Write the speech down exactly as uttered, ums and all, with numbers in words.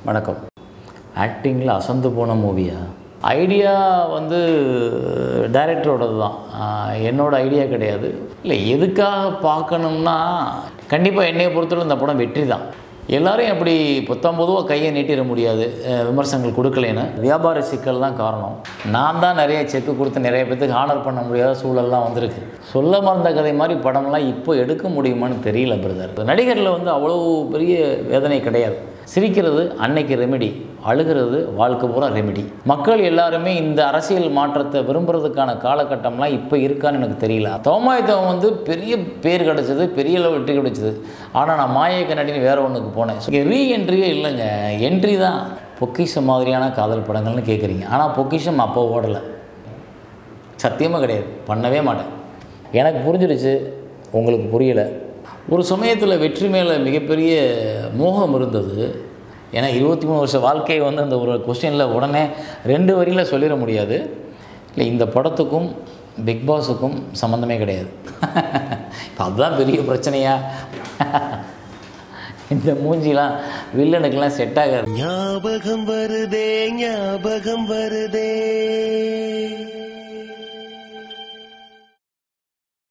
வணக்கம். ஆக்டிங்கில் அசந்து போன மூவியா? ஐடியா வந்து டைரக்டரோடது தான், என்னோடய ஐடியா கிடையாது. இல்லை, எதுக்காக பார்க்கணும்னா கண்டிப்பாக என்னையை பொறுத்தவரை இந்த படம் வெற்றி தான். எல்லோரும் அப்படி புத்தம் பொதுவாக கையை நீட்டிட முடியாது, விமர்சனங்கள் கொடுக்கலேன்னு. வியாபார சிக்கல் தான் காரணம். நான் தான் நிறைய செக்கு கொடுத்து நிறைய பேருக்கு ஹானர் பண்ண முடியாத சூழல்லாம் வந்திருக்கு. சொல்ல மறந்த கதை மாதிரி படம்லாம் இப்போ எடுக்க முடியுமான்னு தெரியல பிரதர். நடிகரில் வந்து அவ்வளோ பெரிய வேதனை கிடையாது. சிரிக்கிறது அன்னைக்கு ரெமெடி, அழுகிறது வாழ்க்கை பூரா ரெமெடி. மக்கள் எல்லாருமே இந்த அரசியல் மாற்றத்தை விரும்புறதுக்கான காலகட்டம்லாம் இப்போ இருக்கான்னு எனக்கு தெரியல. தோமாயத்தவன் வந்து பெரிய பேர் கிடச்சிது, பெரிய அளவு வெற்றி கிடைச்சிது. ஆனால் நான் மாயை கண்ணாடின்னு வேறு ஒன்றுக்கு போனேன். இங்கே ரீ என்ட்ரியே இல்லைங்க, என்ட்ரி தான். பொக்கிஷம் மாதிரியான காதல் படங்கள்னு கேட்குறீங்க, ஆனால் பொக்கிஷம் அப்போ ஓடலை, சத்தியமாக கிடையாது, பண்ணவே மாட்டேன். எனக்கு புரிஞ்சிருச்சு, உங்களுக்கு புரியலை. ஒரு சமயத்தில் வெற்றி மேலே மிகப்பெரிய மோகம் இருந்தது. ஏன்னா இருபத்தி மூணு வருஷம் வாழ்க்கையை வந்து அந்த ஒரு கொஸ்டினில் உடனே ரெண்டு வரியில் சொல்லிட முடியாது. இல்லை, இந்த படத்துக்கும் பிக் பாஸுக்கும் சம்மந்தமே கிடையாது. இப்போ அதுதான் பெரிய பிரச்சனையா? இந்த மூஞ்சிலாம் வில்லனுக்கெல்லாம் செட் ஆகாது. ஞாபகம் வருதே ஞாபகம் வருதே